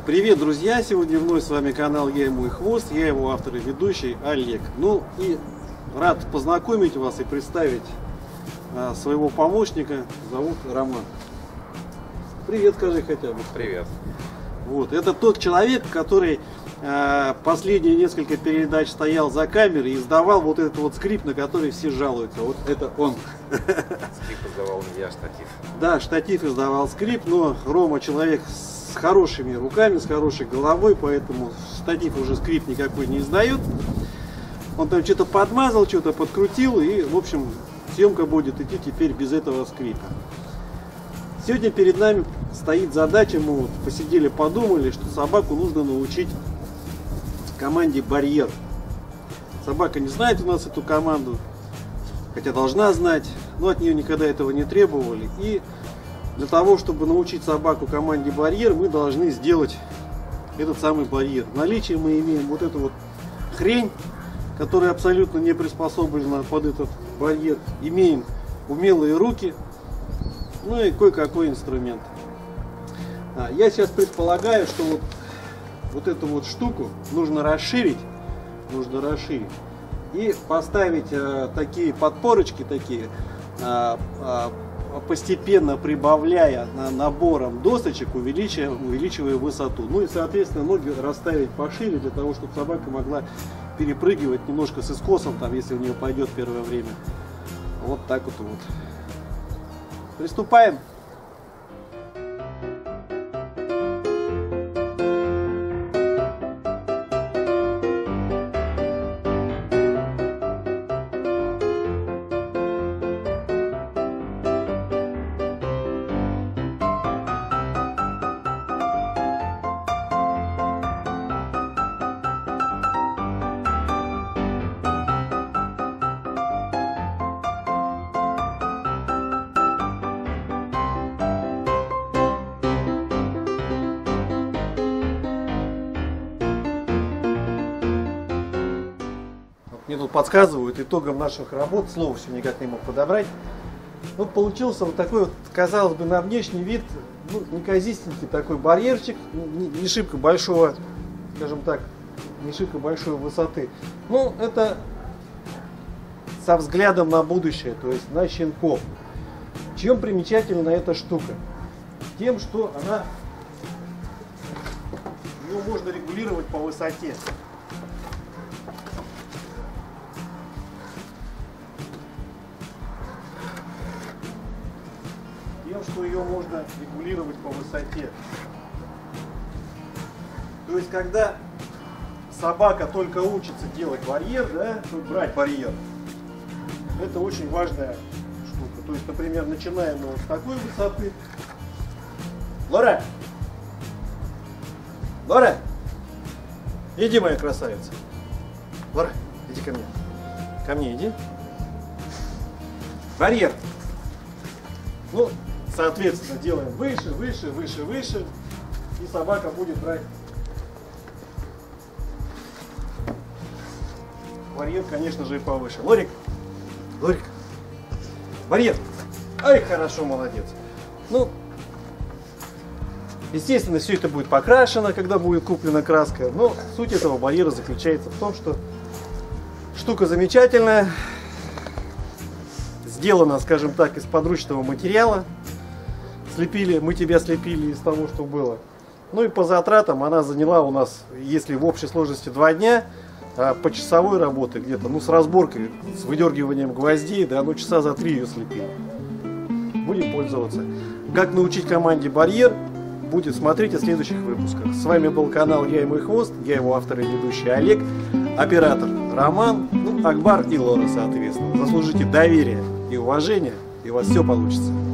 Привет, друзья! Сегодня вновь с вами канал «Я и мой хвост», я его автор и ведущий Олег. Ну и рад познакомить вас и представить своего помощника, зовут Роман. Привет, скажи хотя бы. Привет. Вот, это тот человек, который последние несколько передач стоял за камерой и издавал вот этот вот скрипт, на который все жалуются. Вот это он. Скрипт издавал не я, штатив. Да, штатив издавал скрипт, но Рома человек с хорошими руками, с хорошей головой, поэтому штатив уже скрипт никакой не издает. Он там что-то подмазал, что-то подкрутил, и, в общем, съемка будет идти теперь без этого скрипта. Сегодня перед нами стоит задача, мы вот посидели, подумали, что собаку нужно научить команде барьер. Собака не знает у нас эту команду, хотя должна знать, но от нее никогда этого не требовали. И для того, чтобы научить собаку команде барьер, мы должны сделать этот самый барьер. В наличии мы имеем вот эту вот хрень, которая абсолютно не приспособлена под этот барьер. Имеем умелые руки, ну и кое-какой инструмент. Я сейчас предполагаю, что вот эту вот штуку нужно расширить и поставить такие подпорочки, такие, постепенно прибавляя набором досочек, увеличивая высоту. Ну и, соответственно, ноги расставить пошире, для того, чтобы собака могла перепрыгивать немножко с искосом, там, если у нее пойдет первое время. Вот так вот. Приступаем. Мне тут подсказывают, итогом наших работ, слово все никак не мог подобрать. Ну, получился вот такой вот, казалось бы, на внешний вид, ну, неказистенький такой барьерчик, не шибко большого, скажем так, не шибко большой высоты. Ну, это со взглядом на будущее, то есть на щенков. Чем примечательна эта штука? Тем, что ее можно регулировать по высоте. Что ее можно регулировать по высоте. То есть, когда собака только учится делать барьер, да, брать барьер, это очень важная штука. То есть, например, начинаем мы вот с такой высоты. Лора! Лора! Иди, моя красавица. Лора, иди ко мне. Ко мне иди. Барьер. Ну, соответственно, делаем выше, выше, выше, выше, и собака будет брать барьер, конечно же, и повыше. Лорик, Лорик, барьер. Ай, хорошо, молодец. Ну, естественно, все это будет покрашено, когда будет куплена краска, но суть этого барьера заключается в том, что штука замечательная, сделана, скажем так, из подручного материала. Мы тебя слепили из того, что было. Ну и по затратам она заняла у нас, если в общей сложности 2 дня, по часовой работе где-то, ну с разборкой, с выдергиванием гвоздей, да, ну часа за 3 ее слепили. Будем пользоваться. Как научить команде барьер, будет смотреть в следующих выпусках. С вами был канал «Я и мой хвост», я его автор и ведущий Олег, оператор Роман, ну, Акбар и Лора, соответственно. Заслужите доверие и уважение, и у вас все получится.